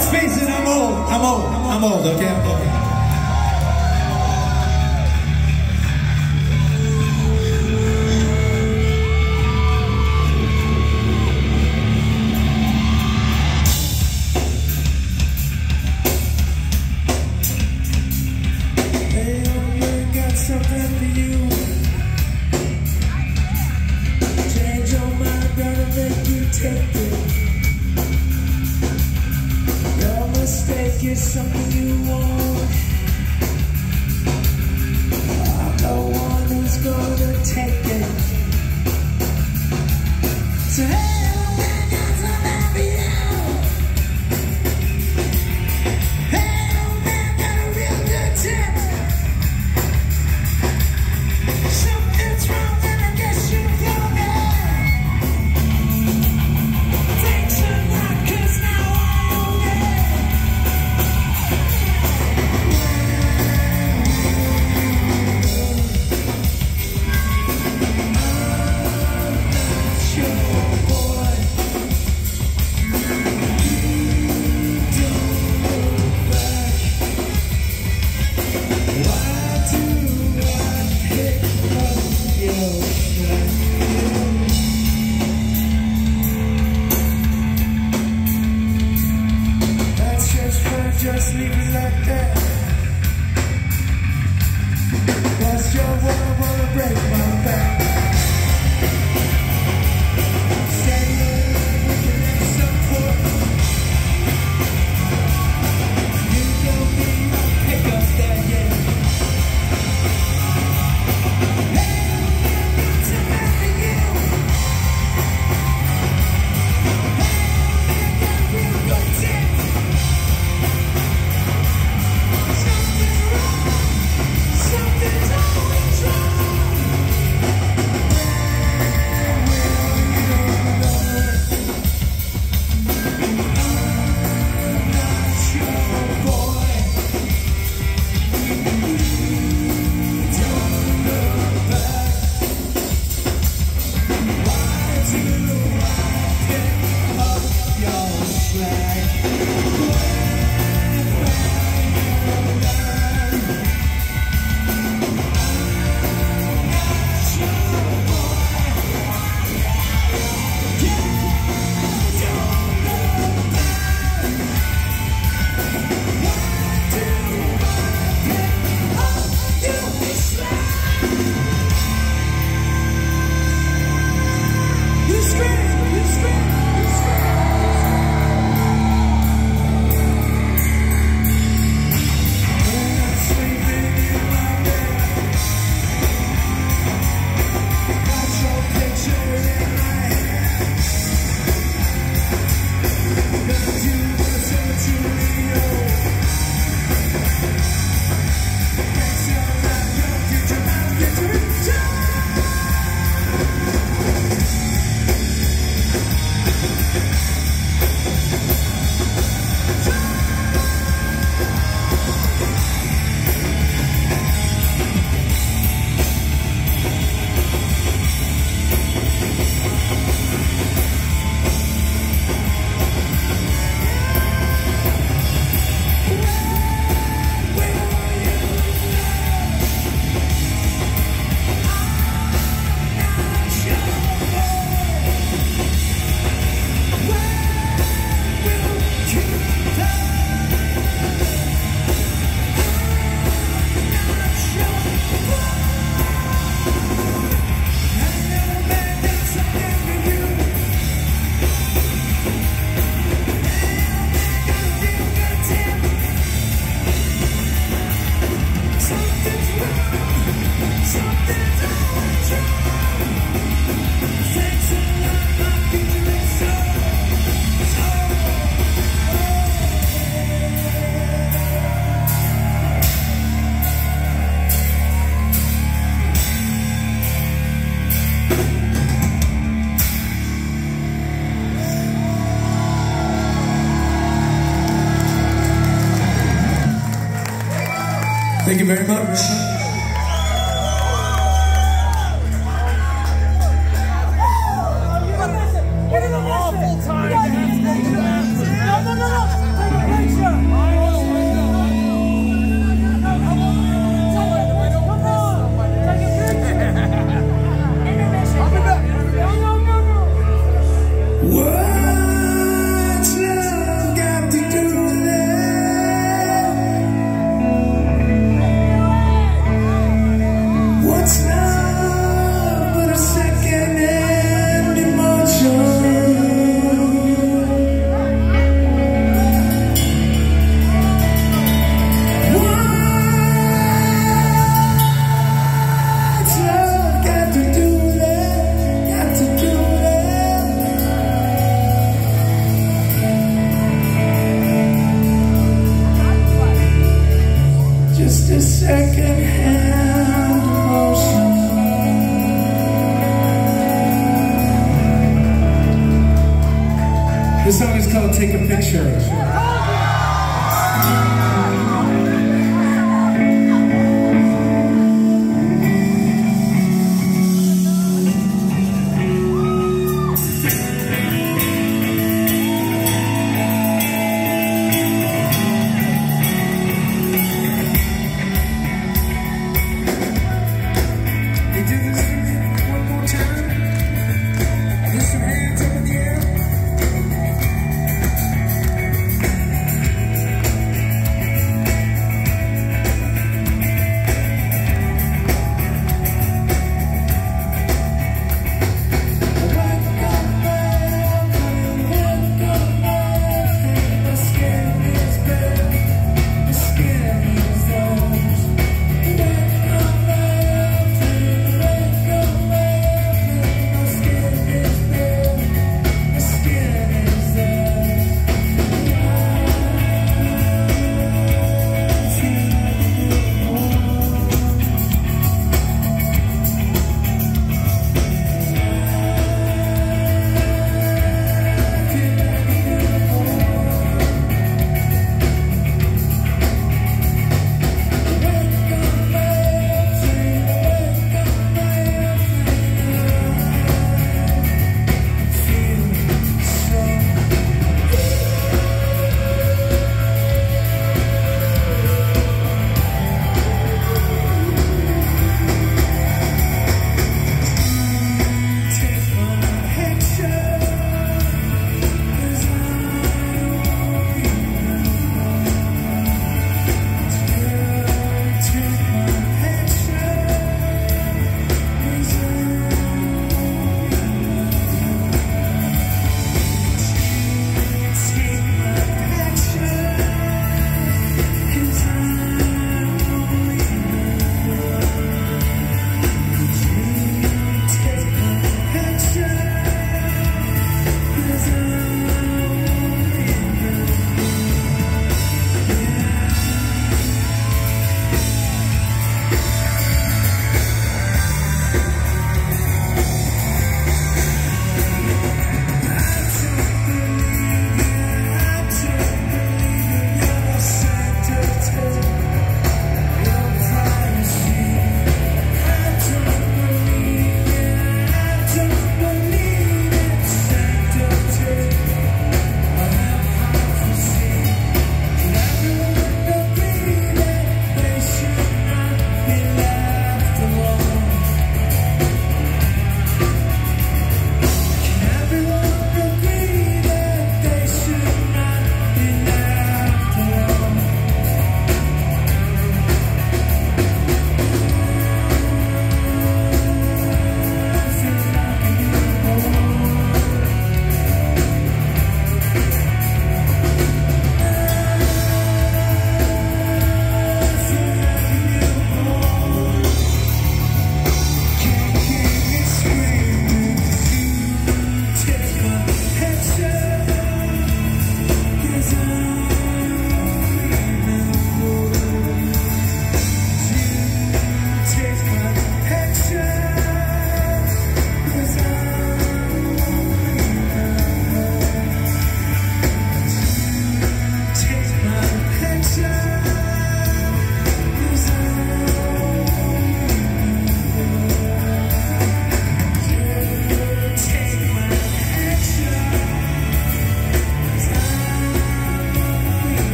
let's face it, I'm old, okay? Something for you. Change your mind, gonna make you take it. Your mistake is something you want. I'm the one who's gonna take it. So hey, old man, got something for you. Hey, old man, got a real good tip. Something's wrong and I guess you know it. Thanks a lot, 'cause now I own it. I'm not your boy. You don't look back. Why do I pick up your slack? That's just fine, just leave it like that. Cause you're wanna break my back. Say we can have some support. You know me, I'll pick up that, yeah. Thank you very much. What an awful time. No. second-hand emotion. This song is called Take a Picture.